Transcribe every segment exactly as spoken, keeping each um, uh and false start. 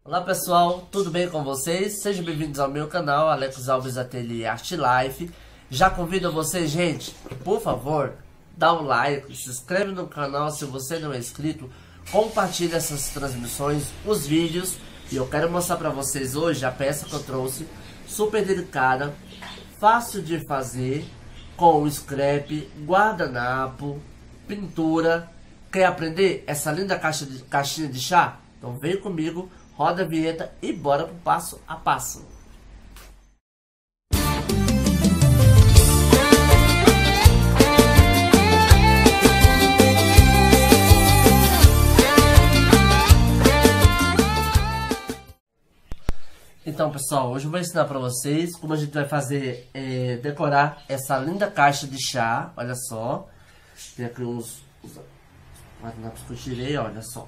Olá pessoal, tudo bem com vocês? Sejam bem-vindos ao meu canal, Alex Alves Ateliê Art Life. Já convido vocês, gente, por favor, dá um like, se inscreve no canal se você não é inscrito, compartilha essas transmissões, os vídeos. E eu quero mostrar para vocês hoje a peça que eu trouxe, super delicada, fácil de fazer, com scrap, guardanapo, pintura. Quer aprender essa linda caixa de, caixinha de chá? Então vem comigo, roda a vinheta e bora pro passo a passo. Então pessoal, hoje eu vou ensinar para vocês como a gente vai fazer, é, decorar essa linda caixa de chá. Olha só, tem aqui uns, uns guardanapos que eu tirei, olha só.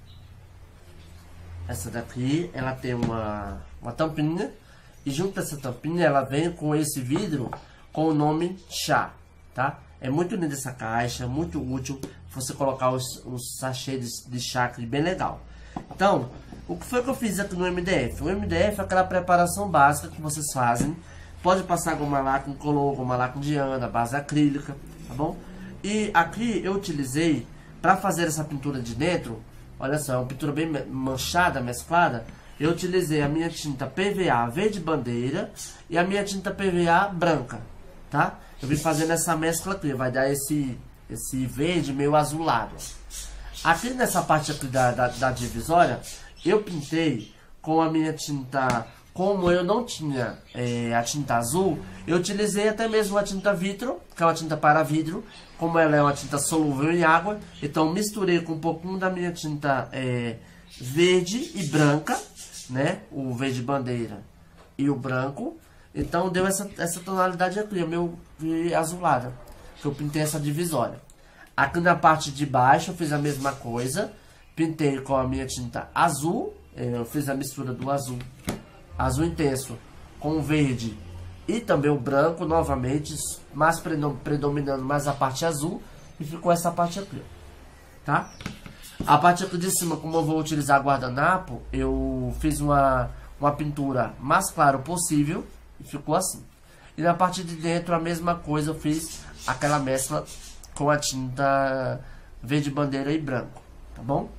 Essa daqui, ela tem uma, uma tampinha, e junto a essa tampinha ela vem com esse vidro com o nome chá, tá? É muito linda essa caixa, muito útil você colocar os, os sachês de, de chá aqui, bem legal. Então, o que foi que eu fiz aqui no M D F? O M D F é aquela preparação básica que vocês fazem. Pode passar goma laca incolor, goma laca indiana, base acrílica, tá bom? E aqui eu utilizei, para fazer essa pintura de dentro, olha só, é uma pintura bem manchada, mesclada. Eu utilizei a minha tinta P V A verde bandeira e a minha tinta P V A branca, tá? Eu vim fazendo essa mescla aqui, vai dar esse, esse verde meio azulado. Aqui nessa parte aqui da, da, da divisória, eu pintei com a minha tinta, como eu não tinha é, a tinta azul, eu utilizei até mesmo a tinta vitro, que é uma tinta para vidro. Como ela é uma tinta solúvel em água, então misturei com um pouquinho da minha tinta é, verde e branca, né? O verde bandeira e o branco. Então deu essa, essa tonalidade aqui, o meu azulada, que eu pintei essa divisória. Aqui na parte de baixo eu fiz a mesma coisa, pintei com a minha tinta azul, eu fiz a mistura do azul, azul intenso com o verde e também o branco, novamente, mas predominando mais a parte azul, e ficou essa parte aqui, tá? A parte aqui de cima, como eu vou utilizar guardanapo, eu fiz uma, uma pintura mais claro possível, e ficou assim. E na parte de dentro, a mesma coisa, eu fiz aquela mescla com a tinta verde bandeira e branco, tá bom?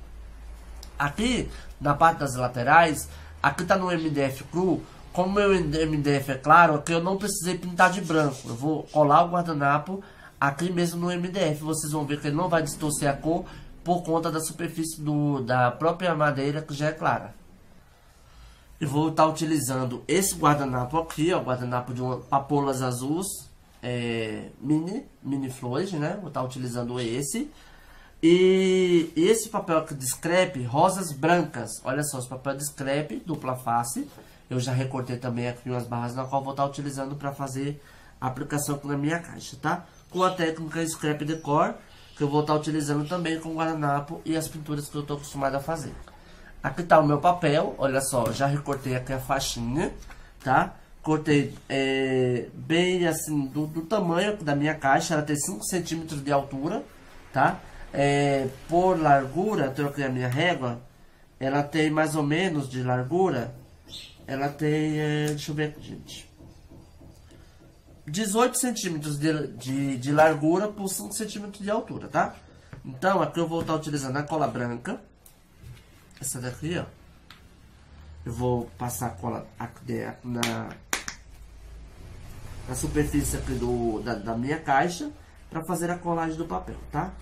Aqui, na parte das laterais, aqui tá no M D F cru. Como meu M D F é claro, aqui eu não precisei pintar de branco. Eu vou colar o guardanapo aqui mesmo no M D F. Vocês vão ver que ele não vai distorcer a cor por conta da superfície do, da própria madeira, que já é clara. Eu vou estar utilizando esse guardanapo aqui, ó, guardanapo de uma, papoulas azuis, é, mini, mini flores, né? Vou estar utilizando esse. E esse papel aqui de scrap, rosas brancas. Olha só, esse papel de scrap, dupla face. Eu já recortei também aqui umas barras na qual vou estar utilizando para fazer a aplicação aqui na minha caixa, tá? Com a técnica Scrap Decor, que eu vou estar utilizando também com o guardanapo e as pinturas que eu estou acostumado a fazer. Aqui tá o meu papel, olha só, já recortei aqui a faixinha, tá? Cortei é, bem assim, do, do tamanho da minha caixa, ela tem cinco centímetros de altura, tá? É, por largura, troquei a minha régua, ela tem mais ou menos de largura. Ela tem, é, deixa eu ver aqui, gente, dezoito centímetros de, de, de largura por cinco centímetros de altura, tá? Então, aqui eu vou estar utilizando a cola branca. Essa daqui, ó. Eu vou passar a cola aqui na, na superfície aqui do, da, da minha caixa para fazer a colagem do papel, tá?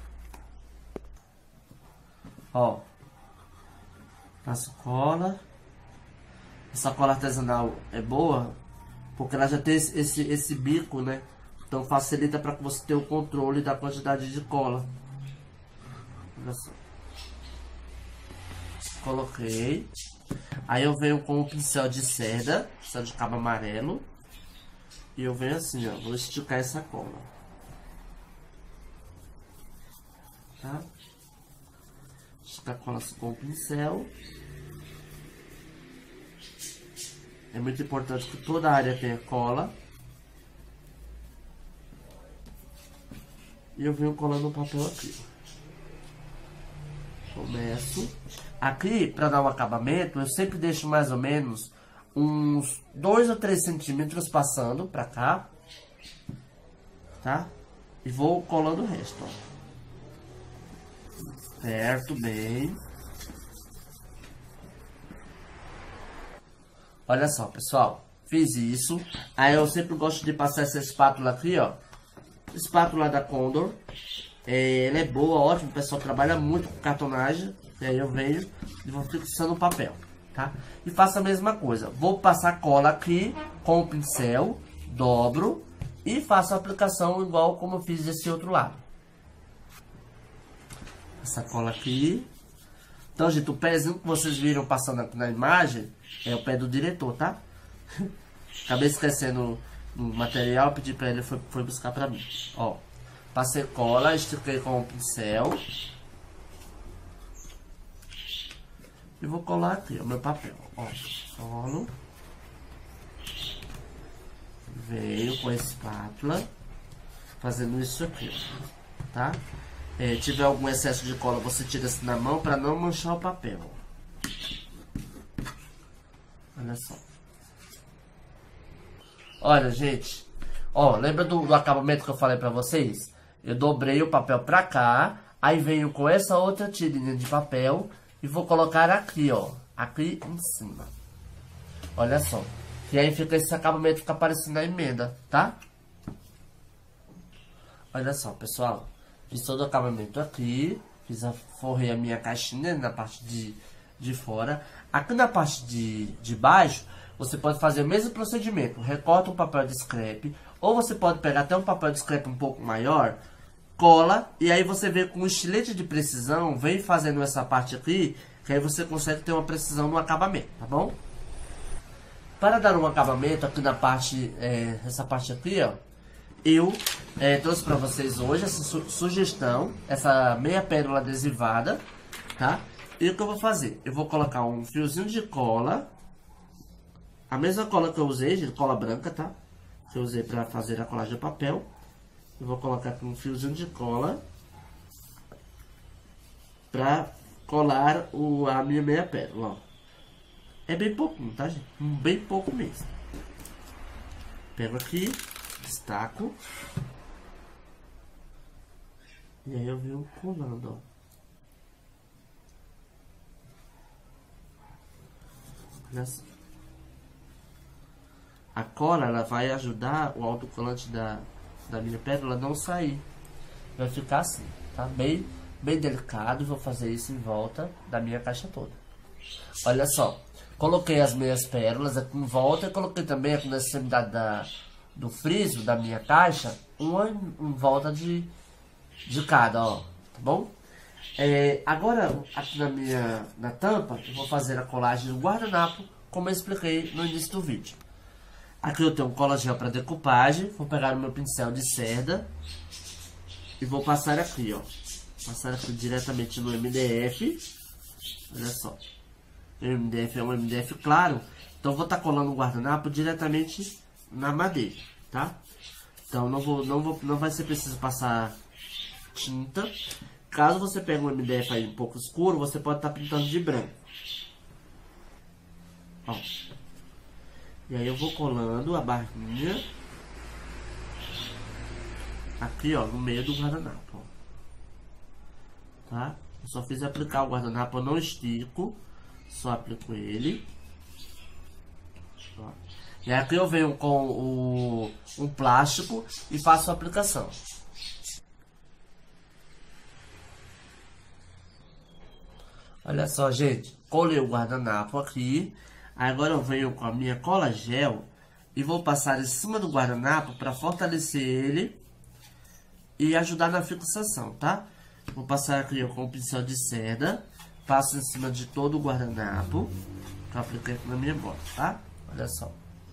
Ó. Passo cola. Essa cola artesanal é boa porque ela já tem esse, esse, esse bico, né? Então facilita para que você tenha o controle da quantidade de cola. Olha só. Coloquei. Aí eu venho com o pincel de seda, pincel de cabo amarelo. E eu venho assim, ó. Vou esticar essa cola. Tá? Esticar a cola com o pincel. É muito importante que toda a área tenha cola. E eu venho colando o papel aqui. Começo. Aqui, para dar um acabamento, eu sempre deixo mais ou menos uns dois ou três centímetros passando pra cá. Tá? E vou colando o resto, ó. Certo, bem. Olha só, pessoal. Fiz isso. Aí eu sempre gosto de passar essa espátula aqui, ó. Espátula da Condor. É, ela é boa, ótima. O pessoal trabalha muito com cartonagem. E aí eu venho e vou fixando o papel, tá? E faço a mesma coisa. Vou passar cola aqui com o pincel. Dobro. E faço a aplicação igual como eu fiz desse outro lado. Essa cola aqui. Então, gente, o pezinho que vocês viram passando aqui na imagem é o pé do diretor, tá? Acabei esquecendo no material, pedi pra ele, foi, foi buscar pra mim. Ó, passei cola, estiquei com o pincel. E vou colar aqui o meu papel. Ó, colo. Veio com a espátula. Fazendo isso aqui, ó, tá? É, tiver algum excesso de cola, você tira assim na mão pra não manchar o papel. Olha só. Olha, gente. Ó, lembra do, do acabamento que eu falei pra vocês? Eu dobrei o papel pra cá. Aí venho com essa outra tirinha de papel. E vou colocar aqui, ó. Aqui em cima. Olha só. E aí fica esse acabamento, fica parecendo a emenda, tá? Olha só, pessoal. Fiz todo o acabamento aqui. Fiz a, forrei a minha caixinha na parte de, de fora. Aqui na parte de, de baixo, você pode fazer o mesmo procedimento. Recorta um papel de scrap. Ou você pode pegar até um papel de scrap um pouco maior. Cola. E aí você vem com um estilete de precisão. Vem fazendo essa parte aqui. Que aí você consegue ter uma precisão no acabamento, tá bom? Para dar um acabamento aqui na parte, é, essa parte aqui, ó. Eu é, trouxe para vocês hoje essa su sugestão, essa meia pérola adesivada, tá? E o que eu vou fazer? Eu vou colocar um fiozinho de cola, a mesma cola que eu usei, gente, cola branca, tá? Que eu usei para fazer a colagem de papel. Eu vou colocar aqui um fiozinho de cola para colar o, a minha meia pérola, ó. É bem pouquinho, tá, gente? Bem pouco mesmo. Pego aqui. Destaco. E aí eu venho colando, ó. Olha só. A cola, ela vai ajudar o autocolante da, da minha pérola a não sair. Vai ficar assim, tá? Bem, bem delicado. Vou fazer isso em volta da minha caixa toda. Olha só. Coloquei as meias pérolas aqui em volta. E coloquei também aqui na extremidade da... do friso da minha caixa, uma em volta de, de cada, ó, tá bom? É, agora, aqui na minha na tampa, eu vou fazer a colagem do guardanapo, como eu expliquei no início do vídeo. Aqui eu tenho um cola gel para decupagem, vou pegar o meu pincel de cerda e vou passar aqui, ó. Passar aqui diretamente no M D F, olha só. O M D F é um M D F claro, então eu vou estar colando o guardanapo diretamente na madeira, tá? Então não vou, não vou, não vai ser preciso passar tinta. Caso você pegue um M D F aí um pouco escuro, você pode estar pintando de branco. Ó. E aí eu vou colando a barrinha aqui, ó, no meio do guardanapo, ó. Tá? Eu só fiz aplicar o guardanapo, eu não estico, só aplico ele. Ó. E aqui eu venho com o, um plástico e faço a aplicação. Olha só, gente. Colei o guardanapo aqui. Agora eu venho com a minha cola gel e vou passar em cima do guardanapo para fortalecer ele e ajudar na fixação, tá? Vou passar aqui ó, com o pincel de cerda. Passo em cima de todo o guardanapo. Que eu apliquei aqui na minha bota, tá? Olha só.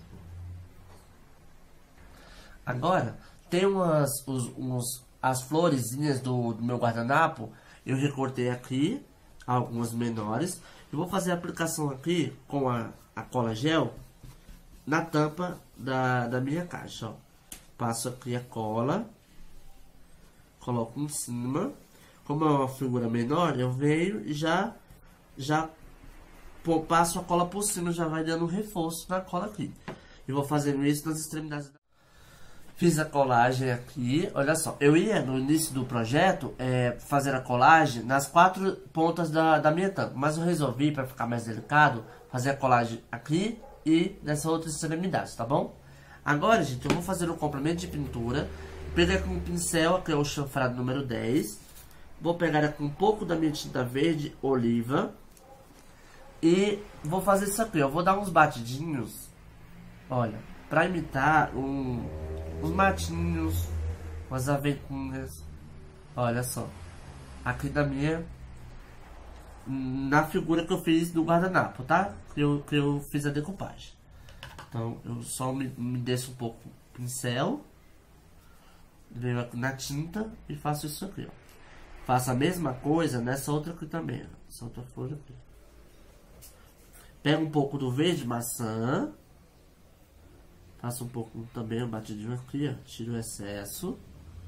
Agora, tem umas os, uns, as florezinhas do, do meu guardanapo. Eu recortei aqui, algumas menores. Eu vou fazer a aplicação aqui com a, a cola gel na tampa da, da minha caixa, ó. Passo aqui a cola. Coloco em cima. como é uma figura menor, eu venho e já, já pô, passo a cola por cima, já vai dando um reforço na cola aqui. E vou fazendo isso nas extremidades. Fiz a colagem aqui, olha só, eu ia no início do projeto é, fazer a colagem nas quatro pontas da, da minha tampa, mas eu resolvi, para ficar mais delicado, fazer a colagem aqui e nessa outra extremidade, tá bom? Agora, gente, eu vou fazer um complemento de pintura. Peguei com um pincel, que é o chanfrado número dez. Vou pegar aqui um pouco da minha tinta verde oliva. E vou fazer isso aqui, eu vou dar uns batidinhos, olha, pra imitar um, uns matinhos, umas avencunhas. Olha só, aqui da minha, na figura que eu fiz do guardanapo, tá? Que eu, que eu fiz a decupagem. Então, eu só me, me desço um pouco o pincel, venho aqui na tinta e faço isso aqui, ó. Faço a mesma coisa nessa outra aqui também, ó. Essa outra flor aqui. Pego um pouco do verde maçã, faço um pouco também, um batidinho aqui, ó. Tiro o excesso.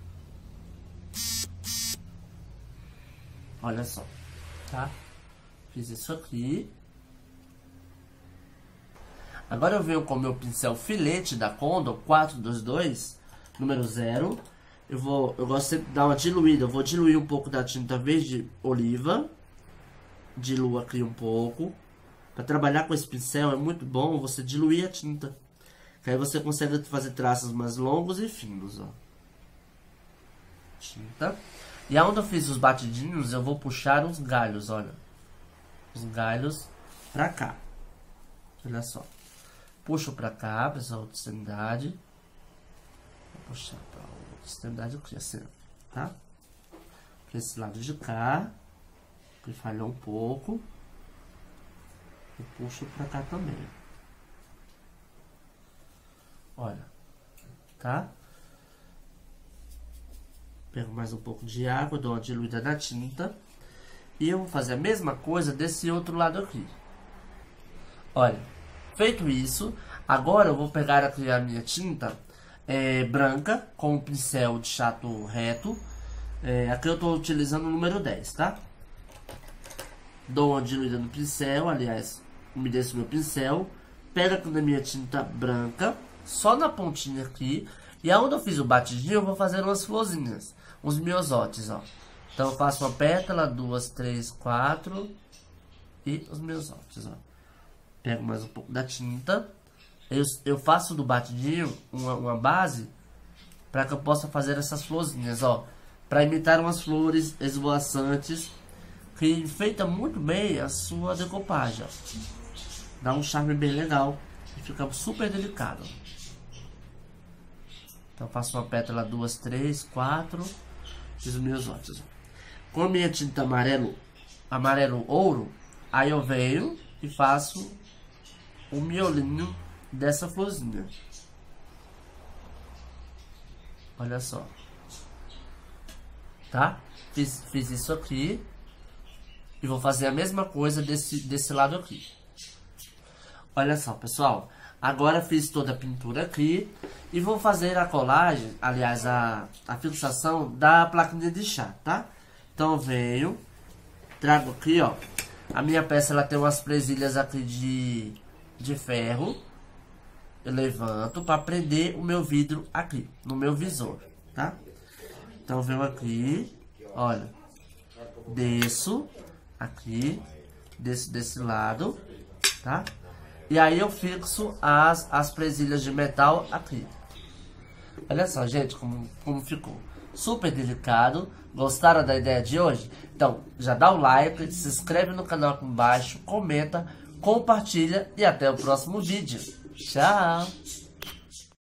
Olha só, tá? Fiz isso aqui. Agora eu venho com o meu pincel filete da Condor quatro dois dois, número zero. Eu vou, eu gosto sempre de dar uma diluída. Eu vou diluir um pouco da tinta verde oliva. Diluo aqui um pouco. Para trabalhar com esse pincel é muito bom você diluir a tinta. Que aí você consegue fazer traços mais longos e finos, ó. Tinta. E aonde eu fiz os batidinhos, eu vou puxar os galhos, olha. Os galhos pra cá. Olha só. Puxo pra cá, pra essa outra extremidade. Vou puxar pra outra extremidade aqui, assim, tá? Pra esse lado de cá. Que falhou um pouco. E puxo pra cá também. Olha. Tá? Pego mais um pouco de água, dou uma diluída na tinta. E eu vou fazer a mesma coisa desse outro lado aqui. Olha. Feito isso, agora eu vou pegar aqui a minha tinta é, branca com o pincel de chato reto. É, aqui eu estou utilizando o número dez, tá? Dou uma diluída no pincel, aliás, umedeço o meu pincel. Pego aqui na minha tinta branca, só na pontinha aqui. E aonde eu fiz o batidinho, eu vou fazer umas florzinhas, uns miosotes, ó. Então eu faço uma pétala, duas, três, quatro e os miosotes, ó. Pego mais um pouco da tinta. Eu, eu faço do batidinho uma, uma base para que eu possa fazer essas florzinhas, ó. Para imitar umas flores esvoaçantes que enfeita muito bem a sua decopagem, ó. Dá um charme bem legal e fica super delicado. Então eu faço uma pétala, duas, três, quatro e os meus outros. Com a minha tinta amarelo, amarelo ouro, aí eu venho e faço o miolinho dessa florzinha. Olha só. Tá? Fiz, fiz isso aqui. E vou fazer a mesma coisa desse, desse lado aqui. Olha só, pessoal. Agora fiz toda a pintura aqui. E vou fazer a colagem, aliás, a, a fixação da plaquinha de chá, tá? Então eu venho, trago aqui, ó. A minha peça, ela tem umas presilhas aqui de... de ferro. Eu levanto para prender o meu vidro aqui no meu visor, tá? Então eu venho aqui, olha, desço aqui, desço desse lado, tá? E aí eu fixo as, as presilhas de metal aqui. Olha só, gente, como, como ficou. Super delicado. Gostaram da ideia de hoje? Então, já dá o like, se inscreve no canal aqui embaixo, comenta, compartilha e até o próximo vídeo. Tchau!